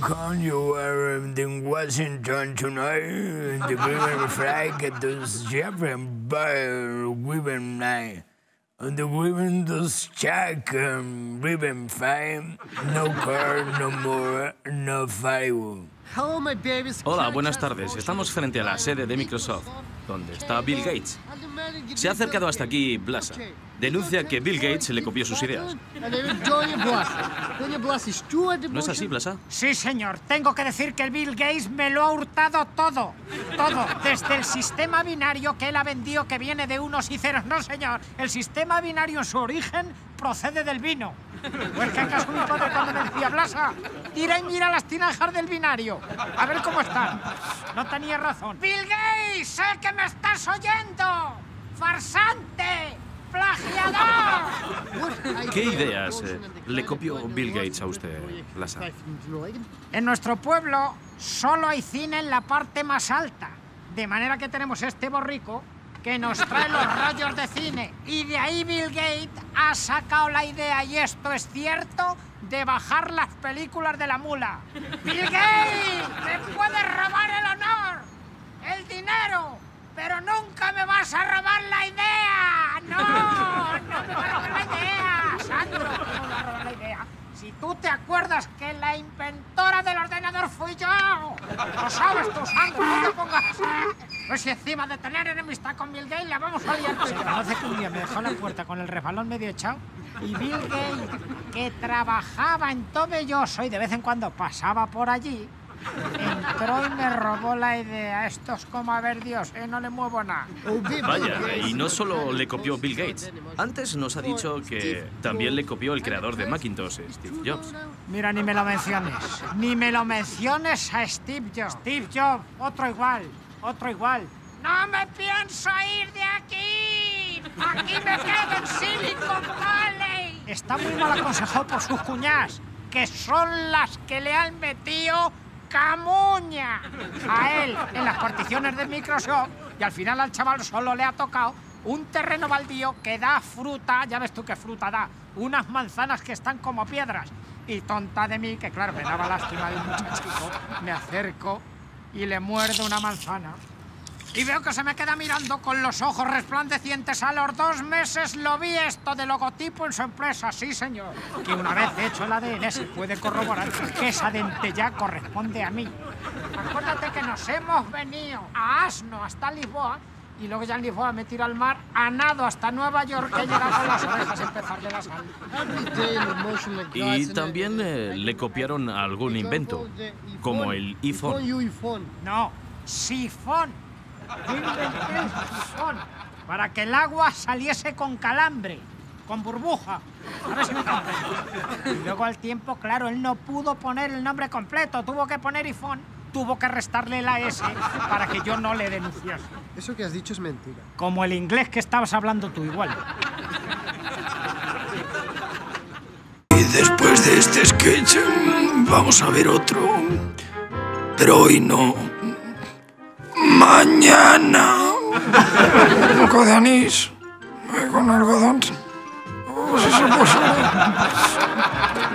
come you are in Washington tonight? The women flag does Jeffrey Bear women night. And the women does check women fine. No car, no more, no firewood. Hola, buenas tardes. Estamos frente a la sede de Microsoft, donde está Bill Gates. Se ha acercado hasta aquí Blasa. Denuncia que Bill Gates le copió sus ideas. ¿No es así, Blasa? Sí, señor. Tengo que decir que el Bill Gates me lo ha hurtado todo. Todo. Desde el sistema binario que él ha vendido, que viene de unos y ceros. No, señor. El sistema binario en su origen procede del vino. Pues que acaso mi padre cuando me decía, Blasa, tira y mira las tinajas del binario. A ver cómo están. No tenía razón. Bill Gates, sé que me estás oyendo. ¡Farsante! ¡Plagiador! ¿Qué ideas le copió Bill Gates a usted, Blasa? En nuestro pueblo solo hay cine en la parte más alta. De manera que tenemos este borrico que nos trae los rollos de cine. Y de ahí Bill Gates ha sacado la idea, y esto es cierto, de bajar las películas de la mula. ¡Bill Gates! ¡Me puedes robar el honor! ¡El dinero! ¡Pero nunca me vas a robar la idea! ¡No! ¡No me vas a robar la idea! ¡Sandro! ¡No me vas a robar la idea! Si tú te acuerdas que la inventora del ordenador fui yo. Lo sabes tú, Sandro, no te pongas así. Pues si encima de tener enemistad con Bill Gates, la vamos a liar. Se conoce que un día me dejó la puerta con el resbalón medio echado. Y Bill Gates, que trabajaba en Tomelloso y de vez en cuando pasaba por allí, entró y me robó la idea. Esto es como a ver Dios, no le muevo nada. Vaya, y no solo le copió Bill Gates. Antes nos ha dicho que también le copió el creador de Macintosh, Steve Jobs. Mira, ni me lo menciones. Ni me lo menciones a Steve Jobs. Steve Jobs, otro igual, otro igual. ¡No me pienso ir de aquí! ¡Aquí me quedo en Silicon Valley! Está muy mal aconsejado por sus cuñadas, que son las que le han metido camuña a él en las particiones de Microsoft, y al final al chaval solo le ha tocado un terreno baldío que da fruta. Ya ves tú qué fruta da, unas manzanas que están como piedras. Y tonta de mí, que claro, me daba lástima del muchachito, me acerco y le muerdo una manzana. Y veo que se me queda mirando con los ojos resplandecientes. A los 2 meses lo vi esto de logotipo en su empresa. Sí, señor. Que una vez hecho el ADN se puede corroborar que esa dentella corresponde a mí. Acuérdate que nos hemos venido a Asno hasta Lisboa, y luego ya en Lisboa me tiro al mar, a nado hasta Nueva York, que he llegado con las orejas a empezarle la sal. Y también le copiaron algún invento, como el iPhone. No, sifón. Yo inventé el sifón para que el agua saliese con calambre, con burbuja. A ver si me comprendes. Y luego al tiempo, claro, él no pudo poner el nombre completo, tuvo que poner iPhone, tuvo que restarle la S para que yo no le denunciase. Eso que has dicho es mentira. Como el inglés que estabas hablando tú, igual. Y después de este sketch vamos a ver otro. Pero hoy no. Mañana. Un poco de anís con algodón. Si se puede.